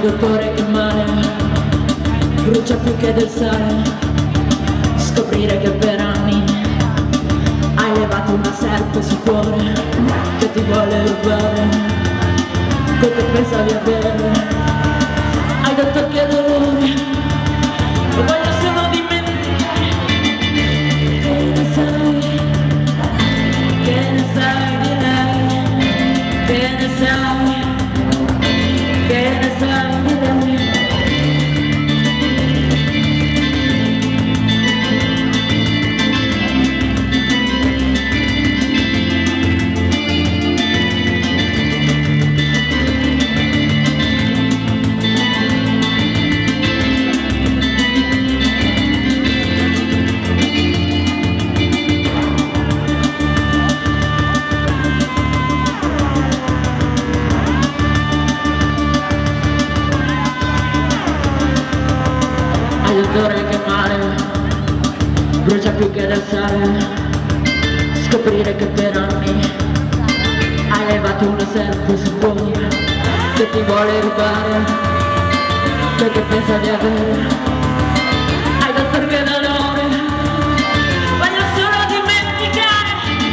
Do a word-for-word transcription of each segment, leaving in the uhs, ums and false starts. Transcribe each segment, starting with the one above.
dottore che male brucia più che del sale. Scoprire che per anni hai levato una serpe sul cuore che ti vuole rubare quel che pensavi avere. Hai detto che dolore lo voglio solo dimenticare. Che ne sai, che ne sai di lei, che ne sai, che ne sai di lei. L'odore che male brucia più che del sale. Scoprire che per anni hai levato una serpe sul cuore che ti vuole rubare quel che pensa di avere. Hai detto che dolore voglio solo dimenticare.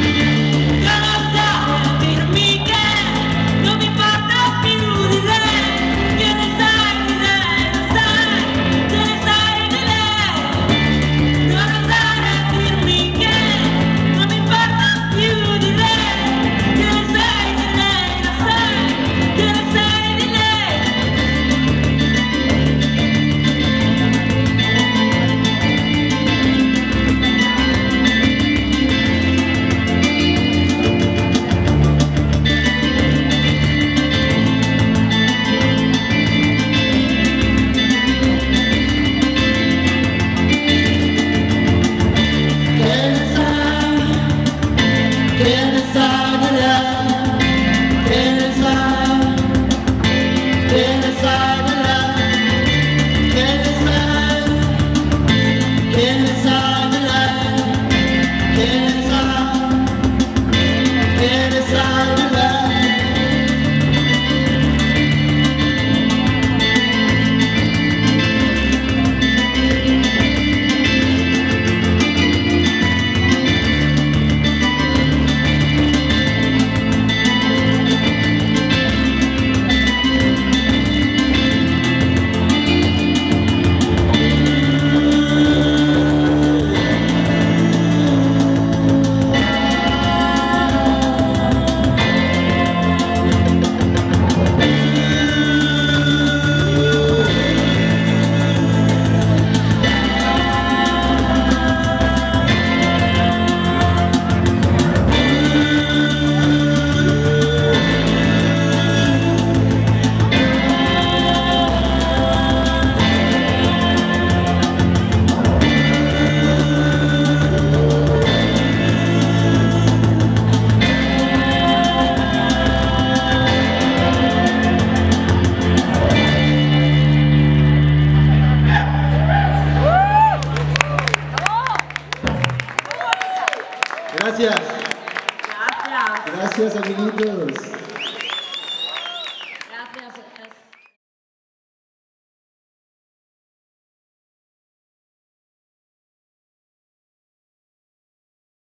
Io non so dirmi che non mi importa più di lei. Che ne sai di lei, lo sai, che ne sai di lei. Non andare a dirmi che non mi importa più di lei. Che ne sai di lei, lo sai, che ne sai di lei. Gracias. Gracias. Gracias, amiguitos.